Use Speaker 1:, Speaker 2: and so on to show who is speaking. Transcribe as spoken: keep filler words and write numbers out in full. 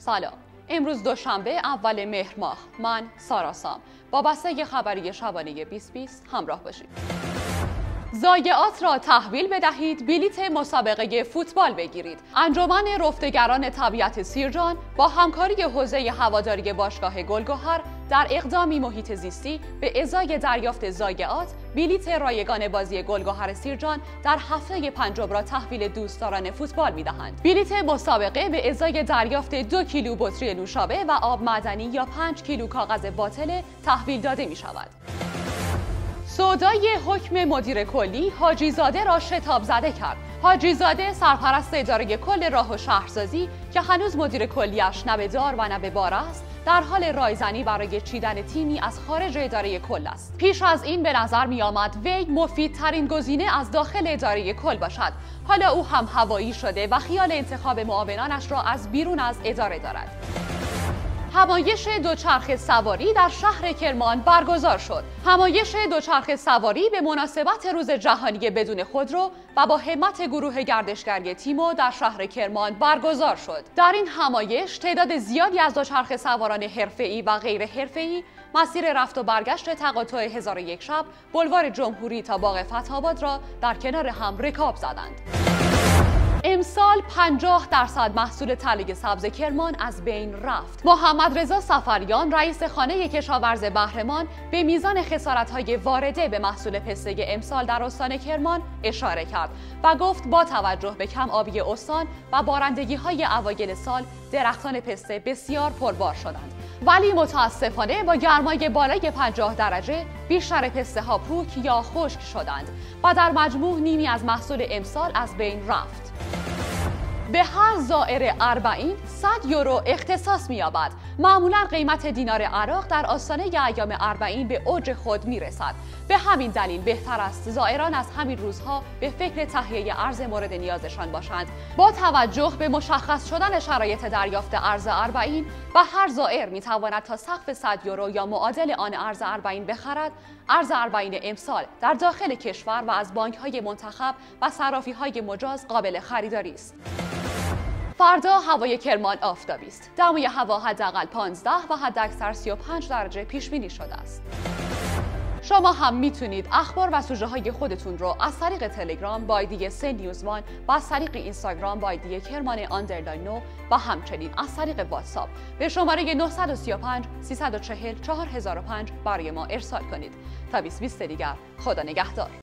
Speaker 1: سلام. امروز دوشنبه اول مهر ماه. من سارا سام. با بسته خبری شبانه بیست بیست همراه باشید. ضایعات را تحویل بدهید، بلیت مسابقه فوتبال بگیرید. انجمن رفتگران طبیعت سیرجان با همکاری حوزه هواداری باشگاه گلگهر در اقدامی محیط زیستی به ازای دریافت ضایعات، بلیت رایگان بازی گلگهر سیرجان در هفته پنجم را تحویل دوستداران فوتبال می‌دهند. بلیت مسابقه به ازای دریافت دو کیلو بطری نوشابه و آب معدنی یا پنج کیلو کاغذ باطل تحویل داده می‌شود. سودای حکم مدیر کلی حاجی زاده را شتاب زده کرد. حاجی زاده سرپرست اداره کل راه و شهرسازی که هنوز مدیر کلیش نه به دار و نه به بار است، در حال رایزنی برای چیدن تیمی از خارج اداره کل است. پیش از این به نظر می آمد وی مفیدترین گزینه از داخل اداره کل باشد. حالا او هم هوایی شده و خیال انتخاب معاونانش را از بیرون از اداره دارد. همایش دوچرخه سواری در شهر کرمان برگزار شد. همایش دوچرخه سواری به مناسبت روز جهانی بدون خودرو و با همت گروه گردشگری تیمو در شهر کرمان برگزار شد. در این همایش تعداد زیادی از دوچرخه سواران حرفه‌ای و غیر حرفه‌ای مسیر رفت و برگشت تقاطع هزار و یک شب بلوار جمهوری تا باغ فتح‌آباد را در کنار هم رکاب زدند. امسال پنجاه درصد محصول تله سبز کرمان از بین رفت. محمد رضا سفریان رئیس خانه کشاورز بهرمان به میزان خسارت‌های وارده به محصول پسته امسال در استان کرمان اشاره کرد و گفت با توجه به کم آبی استان و بارندگی‌های اوایل سال درختان پسته بسیار پربار شدند. ولی متاسفانه با گرمای بالای پنجاه درجه بیشتر پسته ها پوک یا خشک شدند و در مجموع نیمی از محصول امسال از بین رفت. به هر زائر اربعین صد یورو اختصاص می‌یابد. معمولاً قیمت دینار عراق در آستانه ایام اربعین به اوج خود می‌رسد. به همین دلیل بهتر است زائران از همین روزها به فکر تهیه ارز مورد نیازشان باشند. با توجه به مشخص شدن شرایط دریافت ارز اربعین و هر زائر می‌تواند تا سقف صد یورو یا معادل آن ارز اربعین بخرد. ارز اربعین امسال در داخل کشور و از بانک‌های منتخب و صرافی‌های مجاز قابل خریداری است. فردا هوای کرمان آفتابی است. دمای هوا حداقل پانزده و حداکثر سی و پنج درجه پیش بینی شده است. شما هم میتونید اخبار و سوژه های خودتون رو از طریق تلگرام با آیدی سه نیوز وان و از طریق اینستاگرام با آیدی کرمان آندرلاین نو و همچنین از طریق واتساپ به شماره نه سه پنج سه چهار چهار هزار و پنج برای ما ارسال کنید. تا بیست بیست دیگر، خدا نگهدار.